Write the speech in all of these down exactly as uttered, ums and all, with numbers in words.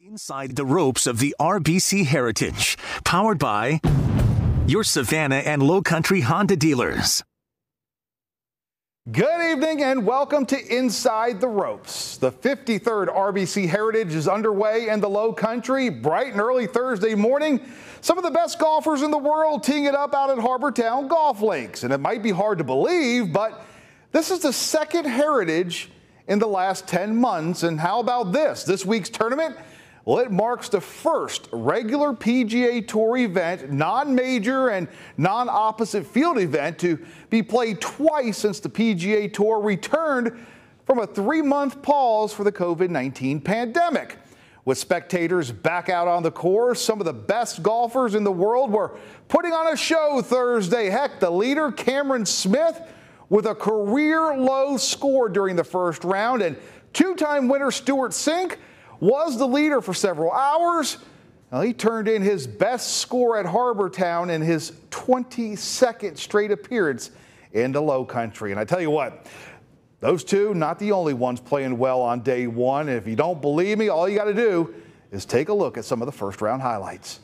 Inside the ropes of the R B C Heritage, powered by your Savannah and Low Country Honda dealers. Good evening and welcome to Inside the Ropes. The fifty-third R B C Heritage is underway in the Low Country, bright and early Thursday morning. Some of the best golfers in the world teeing it up out at Harbor Town Golf Links. And it might be hard to believe, but this is the second Heritage in the last ten months. And how about this? This week's tournament? Well, it marks the first regular P G A Tour event, non-major and non-opposite field event, to be played twice since the P G A Tour returned from a three-month pause for the COVID nineteen pandemic. With spectators back out on the course, some of the best golfers in the world were putting on a show Thursday. Heck, the leader, Cameron Smith, with a career-low score during the first round, and two-time winner Stewart Cink was the leader for several hours. Well, he turned in his best score at Harbor Town in his twenty-second straight appearance in the Low Country. And I tell you what, those two, not the only ones playing well on day one. And if you don't believe me, all you got to do is take a look at some of the first round highlights.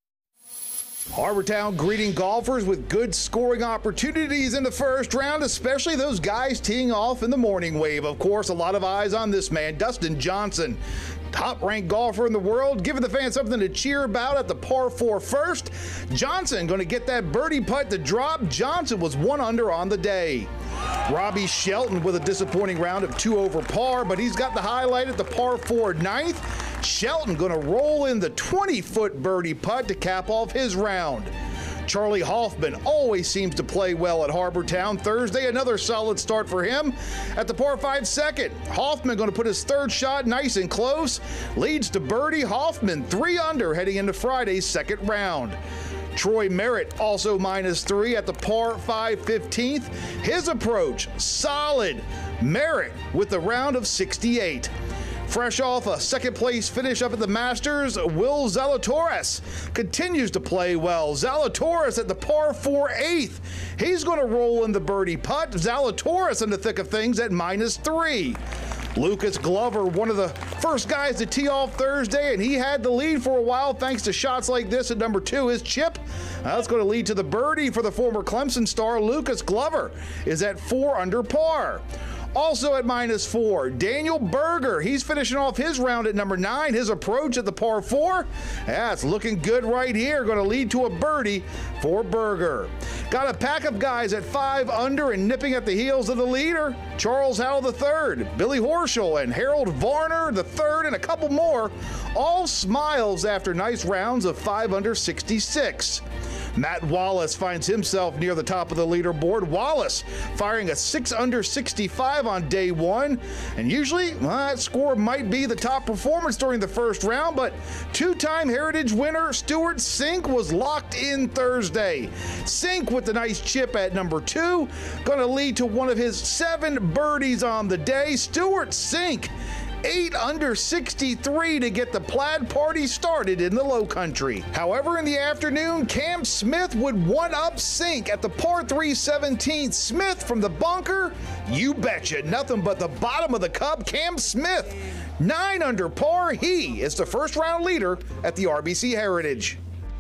Harbor Town greeting golfers with good scoring opportunities in the first round, especially those guys teeing off in the morning wave. Of course, a lot of eyes on this man, Dustin Johnson, top-ranked golfer in the world, giving the fans something to cheer about at the par four first. Johnson going to get that birdie putt to drop. Johnson was one under on the day. Robbie Shelton with a disappointing round of two over par, but he's got the highlight at the par four ninth. Shelton going to roll in the twenty-foot birdie putt to cap off his round. Charlie Hoffman always seems to play well at Harbor Town. Thursday, another solid start for him at the par five second. Hoffman going to put his third shot nice and close. Leads to birdie. Hoffman three under heading into Friday's second round. Troy Merritt also minus three at the par five fifteenth. His approach solid. Merritt with a round of sixty-eight. Fresh off a second place finish up at the Masters, Will Zalatoris continues to play well. Zalatoris at the par four eighth. He's going to roll in the birdie putt. Zalatoris in the thick of things at minus three. Lucas Glover, one of the first guys to tee off Thursday, and he had the lead for a while thanks to shots like this at number two. His chip, uh, that's going to lead to the birdie for the former Clemson star. Lucas Glover is at four under par. Also at minus four, Daniel Berger. He's finishing off his round at number nine. His approach at the par four, that's looking good right here. Going to lead to a birdie for Berger. Got a pack of guys at five under and nipping at the heels of the leader. Charles Howell the third, Billy Horschel, and Harold Varner the third, and a couple more. All smiles after nice rounds of five under sixty-six. Matt Wallace finds himself near the top of the leaderboard. Wallace firing a six under sixty-five on day one. And usually, well, that score might be the top performance during the first round, but two-time Heritage winner Stewart Cink was locked in Thursday. Cink with the nice chip at number two, going to lead to one of his seven birdies on the day. Stewart Cink, eight under sixty-three to get the plaid party started in the Low Country. However, in the afternoon, Cam Smith would one-up Cink at the par three seventeenth. Smith from the bunker, you betcha, nothing but the bottom of the cup. Cam Smith, nine under par. He is the first-round leader at the R B C Heritage.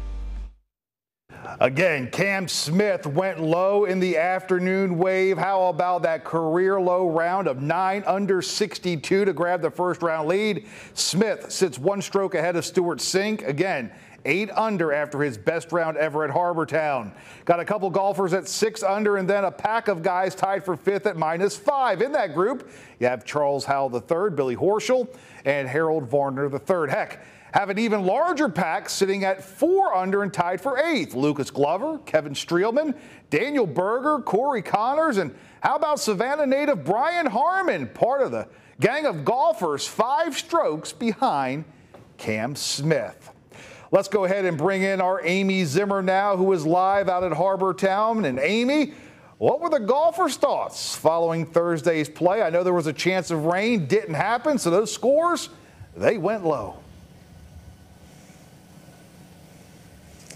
Again, Cam Smith went low in the afternoon wave. How about that career low round of nine under sixty-two to grab the first round lead? Smith sits one stroke ahead of Stewart Cink. Again, eight under after his best round ever at Harbor Town. Got a couple golfers at six under and then a pack of guys tied for fifth at minus five. In that group, you have Charles Howell the third, Billy Horschel, and Harold Varner the third. Heck, have an even larger pack sitting at four under and tied for eighth. Lucas Glover, Kevin Streelman, Daniel Berger, Corey Connors, and how about Savannah native Brian Harmon, part of the gang of golfers five strokes behind Cam Smith. Let's go ahead and bring in our Amy Zimmer now, who is live out at Harbor Town. And Amy, what were the golfers' thoughts following Thursday's play? I know there was a chance of rain, didn't happen, so those scores, they went low.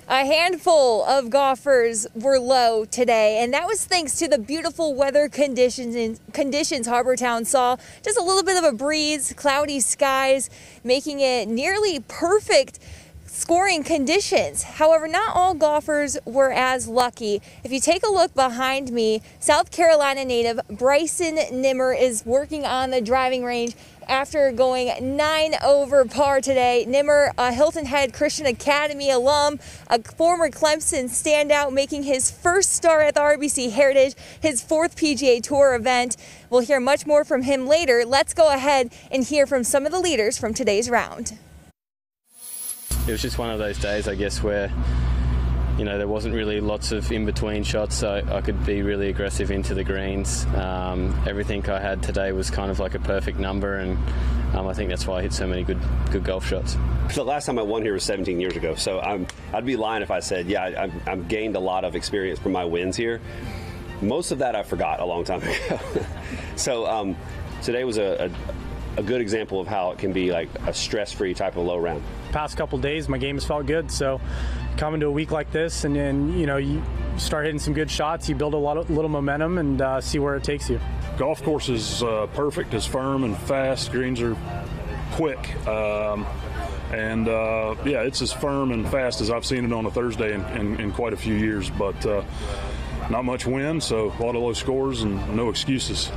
A handful of golfers were low today, and that was thanks to the beautiful weather conditions in conditions Harbortown saw. Just a little bit of a breeze, cloudy skies, making it nearly perfect scoring conditions. However, not all golfers were as lucky. If you take a look behind me, South Carolina native Bryson Nimmer is working on the driving range after going nine over par today. Nimmer, a Hilton Head Christian Academy alum, a former Clemson standout, making his first start at the R B C Heritage, his fourth P G A Tour event. We'll hear much more from him later. Let's go ahead and hear from some of the leaders from today's round. It was just one of those days, I guess, where, you know, there wasn't really lots of in-between shots, so I could be really aggressive into the greens. Um, everything I had today was kind of like a perfect number, and um, I think that's why I hit so many good good golf shots. The last time I won here was seventeen years ago, so I'm, I'd be lying if I said, yeah, I, I've, I've gained a lot of experience from my wins here. Most of that I forgot a long time ago. so um, today was a, a a good example of how it can be like a stress-free type of low round. Past couple days, my game has felt good, so coming to a week like this, and then you know you start hitting some good shots, you build a lot of little momentum, and uh, see where it takes you. Golf course is uh, perfect, it's firm and fast. Greens are quick, um, and uh, yeah, it's as firm and fast as I've seen it on a Thursday in, in, in quite a few years. But uh, not much wind, so a lot of low scores and no excuses.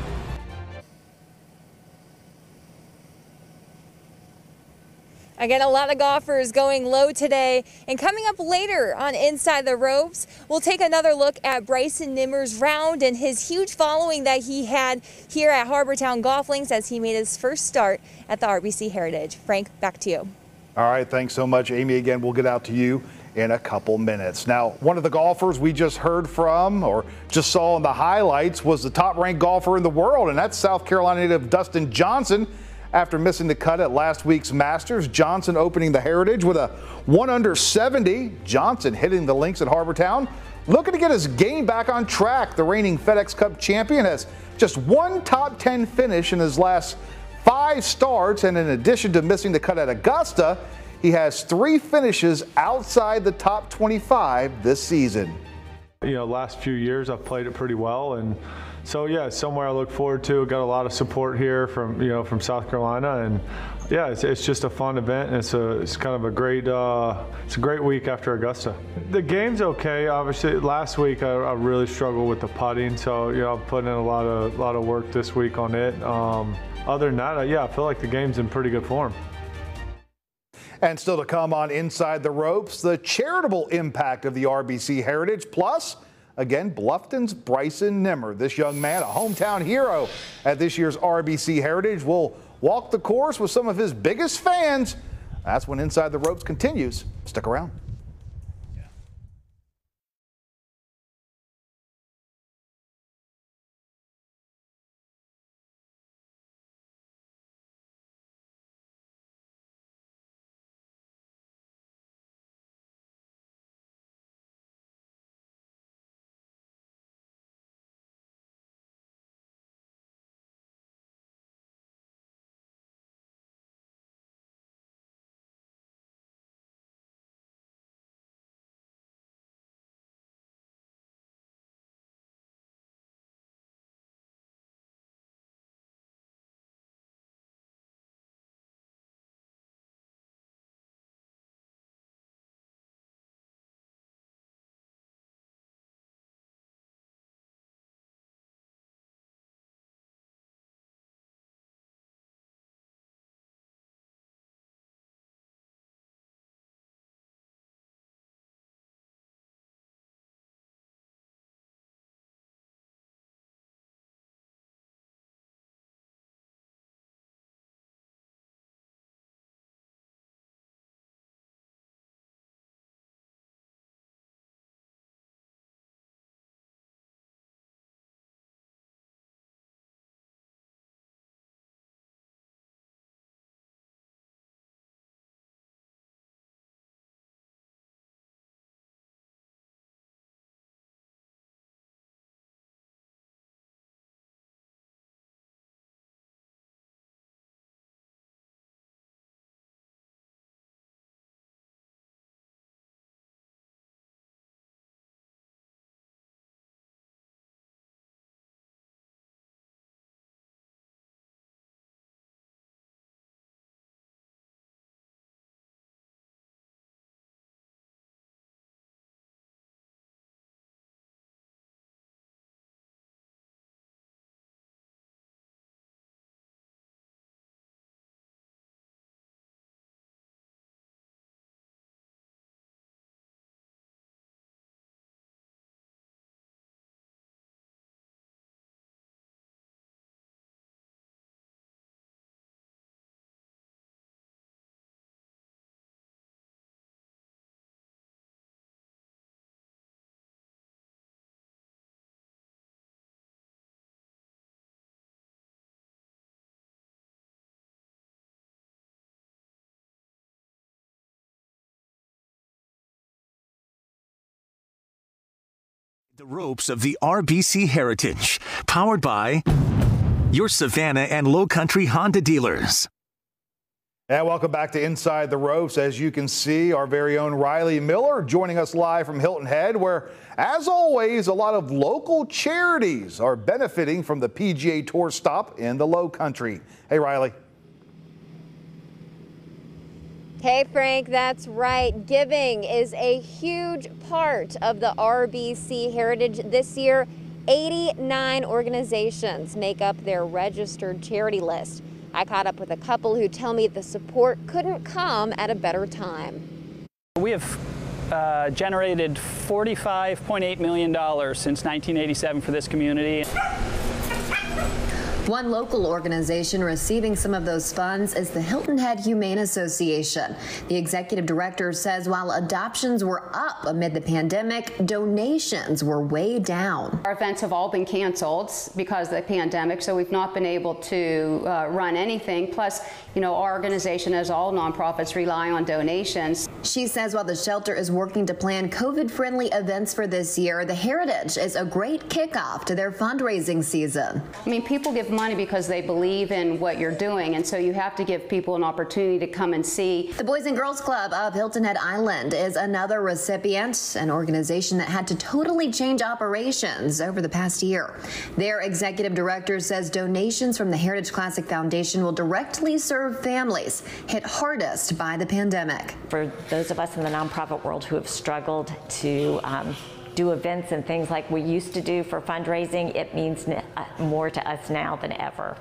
Again, a lot of golfers going low today. And coming up later on Inside the Ropes, we'll take another look at Bryson Nimmer's round and his huge following that he had here at Harbortown Golf Links as he made his first start at the R B C Heritage. Frank, back to you. All right, thanks so much, Amy. Again, we'll get out to you in a couple minutes. Now, one of the golfers we just heard from or just saw in the highlights was the top-ranked golfer in the world, and that's South Carolina native Dustin Johnson. After missing the cut at last week's Masters, Johnson opening the Heritage with a one under seventy. Johnson hitting the links at Harbortown, looking to get his game back on track. The reigning FedEx Cup champion has just one top ten finish in his last five starts, and in addition to missing the cut at Augusta, he has three finishes outside the top twenty-five this season. You know, last few years I've played it pretty well, and so yeah, it's somewhere I look forward to. Got a lot of support here from you know from South Carolina, and yeah, it's, it's just a fun event. And it's a it's kind of a great uh, it's a great week after Augusta. The game's okay. Obviously, last week I, I really struggled with the putting, so you know I'm putting in a lot of lot of work this week on it. Um, other than that, yeah, I feel like the game's in pretty good form. And still to come on Inside the Ropes, the charitable impact of the R B C Heritage, plus, again, Bluffton's Bryson Nimmer. This young man, a hometown hero at this year's R B C Heritage, will walk the course with some of his biggest fans. That's when Inside the Ropes continues. Stick around. The ropes of the R B C Heritage, powered by your Savannah and Low Country Honda dealers. And welcome back to Inside the Ropes. As you can see, our very own Riley Miller joining us live from Hilton Head, where, as always, a lot of local charities are benefiting from the P G A Tour stop in the Low Country. Hey, Riley. Hey, Frank, that's right. Giving is a huge part of the R B C Heritage this year. eighty-nine organizations make up their registered charity list. I caught up with a couple who tell me the support couldn't come at a better time. We have uh, generated forty-five point eight million dollars since nineteen eighty-seven for this community. One local organization receiving some of those funds is the Hilton Head Humane Association. The executive director says while adoptions were up amid the pandemic, donations were way down. Our events have all been canceled because of the pandemic, so we've not been able to uh, run anything. Plus, you know, our organization, as all nonprofits, rely on donations. She says while the shelter is working to plan COVID-friendly events for this year, the Heritage is a great kickoff to their fundraising season. I mean, people give money because they believe in what you're doing, and so you have to give people an opportunity to come and see. The Boys and Girls Club of Hilton Head Island is another recipient, an organization that had to totally change operations over the past year. Their executive director says donations from the Heritage Classic Foundation will directly serve families hit hardest by the pandemic. For those of us in the nonprofit world who have struggled to um, do events and things like we used to do for fundraising, it means more to us now than ever.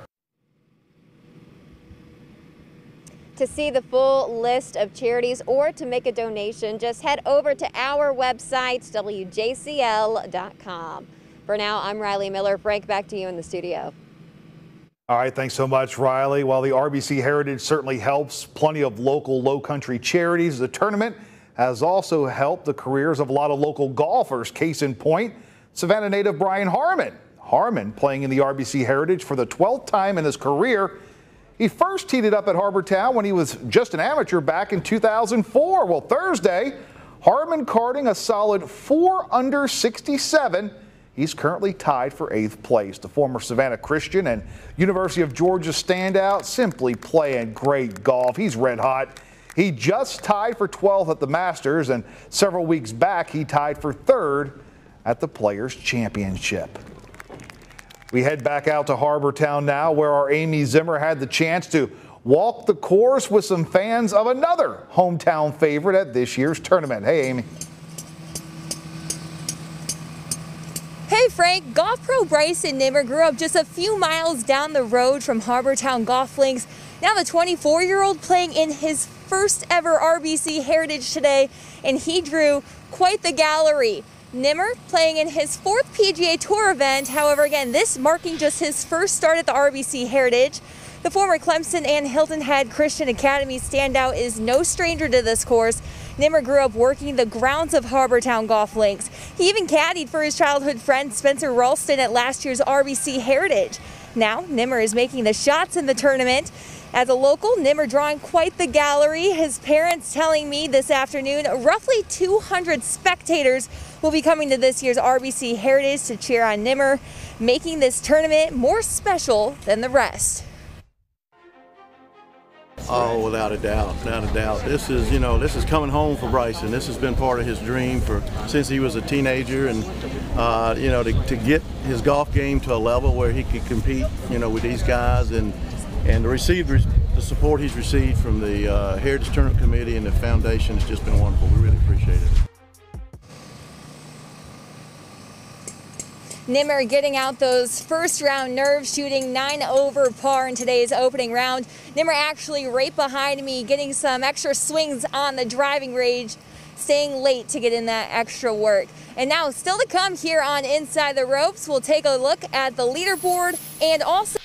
To see the full list of charities or to make a donation, just head over to our website, W J C L dot com. For now, I'm Riley Miller. Frank, back to you in the studio. All right, thanks so much, Riley. While the R B C Heritage certainly helps plenty of local Low Country charities, the tournament has also helped the careers of a lot of local golfers. Case in point, Savannah native Brian Harman. Harman playing in the R B C Heritage for the twelfth time in his career. He first teed it up at Harbour Town when he was just an amateur back in two thousand four. Well, Thursday, Harman carding a solid four under sixty-seven. He's currently tied for eighth place. The former Savannah Christian and University of Georgia standout simply playing great golf. He's red hot. He just tied for twelfth at the Masters, and several weeks back he tied for third at the Players Championship. We head back out to Harbour Town now, where our Amy Zimmer had the chance to walk the course with some fans of another hometown favorite at this year's tournament. Hey, Amy. Hey Frank, golf pro Bryson Nimmer grew up just a few miles down the road from Harbour Town Golf Links. Now the twenty-four-year-old playing in his first ever R B C Heritage today, and he drew quite the gallery. Nimmer playing in his fourth P G A Tour event. However, again, this marking just his first start at the R B C Heritage. The former Clemson and Hilton Head Christian Academy standout is no stranger to this course. Nimmer grew up working the grounds of Harbour Town Golf Links. He even caddied for his childhood friend Spencer Ralston at last year's R B C Heritage. Now, Nimmer is making the shots in the tournament. As a local, Nimmer drawing quite the gallery. His parents telling me this afternoon roughly two hundred spectators will be coming to this year's R B C Heritage to cheer on Nimmer, making this tournament more special than the rest. Oh, without a doubt, without a doubt. This is, you know, this is coming home for Bryson. This has been part of his dream for since he was a teenager, and uh, you know, to, to get his golf game to a level where he could compete, you know, with these guys, and and to receive the support he's received from the uh, Heritage Tournament Committee and the foundation has just been wonderful. We really appreciate it. Nimmer getting out those first round nerves, shooting nine over par in today's opening round. Nimmer actually right behind me, getting some extra swings on the driving range, staying late to get in that extra work. And now still to come here on Inside the Ropes, we'll take a look at the leaderboard and also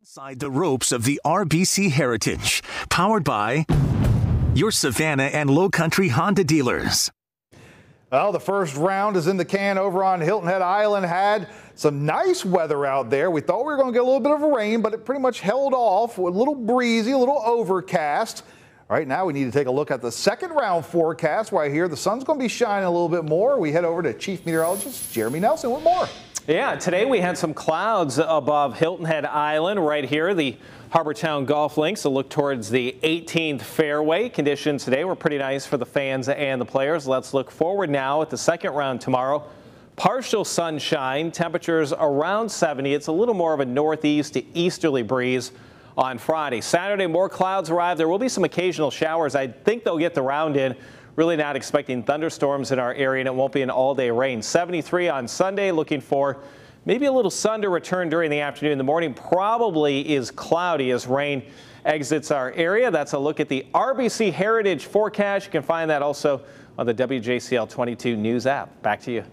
Inside the ropes of the R B C Heritage, powered by your Savannah and Low Country Honda dealers. Well, the first round is in the can over on Hilton Head Island. Had some nice weather out there. We thought we were going to get a little bit of rain, but it pretty much held off. A little breezy, a little overcast. Right now we need to take a look at the second round forecast. Right here, the sun's going to be shining a little bit more. We head over to Chief Meteorologist Jeremy Nelson with more. Yeah, today we had some clouds above Hilton Head Island right here, the Harbor Town Golf Links. A look towards the eighteenth fairway. Conditions today were pretty nice for the fans and the players. Let's look forward now at the second round tomorrow. Partial sunshine, temperatures around seventy. It's a little more of a northeast to easterly breeze on Friday. Saturday, more clouds arrive. There will be some occasional showers. I think they'll get the round in. Really not expecting thunderstorms in our area, and it won't be an all-day rain. seventy-three on Sunday, looking for maybe a little sun to return during the afternoon. The morning probably is cloudy as rain exits our area. That's a look at the R B C Heritage forecast. You can find that also on the W J C L twenty-two News app. Back to you.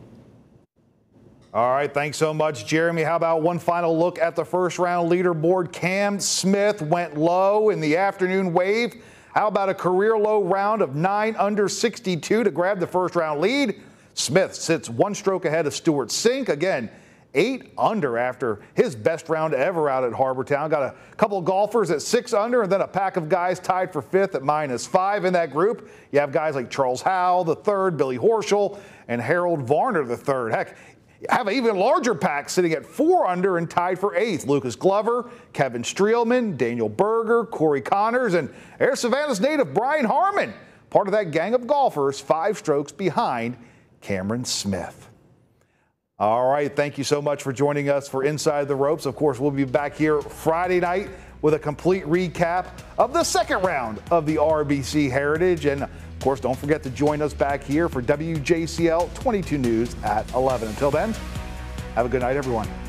All right, thanks so much, Jeremy. How about one final look at the first round leaderboard? Cam Smith went low in the afternoon wave. How about a career low round of nine under sixty-two to grab the first round lead? Smith sits one stroke ahead of Stuart Sink. Again, eight under after his best round ever out at Harbor Town. Got a couple of golfers at six under, and then a pack of guys tied for fifth at minus five in that group. You have guys like Charles Howell the third, Billy Horschel, and Harold Varner the third. Heck, have an even larger pack sitting at four under and tied for eighth. Lucas Glover, Kevin Streelman, Daniel Berger, Corey Connors, and Air Savannah's native Brian Harmon. Part of that gang of golfers, five strokes behind Cameron Smith. All right, thank you so much for joining us for Inside the Ropes. Of course, we'll be back here Friday night with a complete recap of the second round of the R B C Heritage. And of course, don't forget to join us back here for W J C L twenty-two News at eleven. Until then, have a good night, everyone.